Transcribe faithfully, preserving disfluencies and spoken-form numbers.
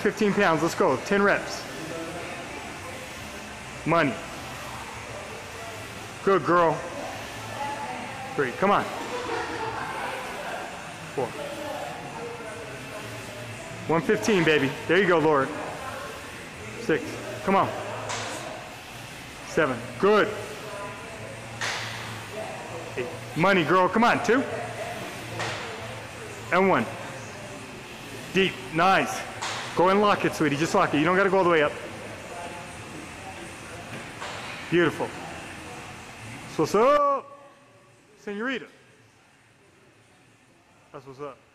fifteen pounds, let's go, ten reps. Money. Good girl. Three, come on. Four. one fifteen, baby. There you go, Lord. Six, come on. Seven, good. Eight, money, girl, come on, two. And one. Deep, nice. Go and lock it, sweetie, just lock it. You don't gotta go all the way up. Beautiful. So, what's up, senorita? That's what's up.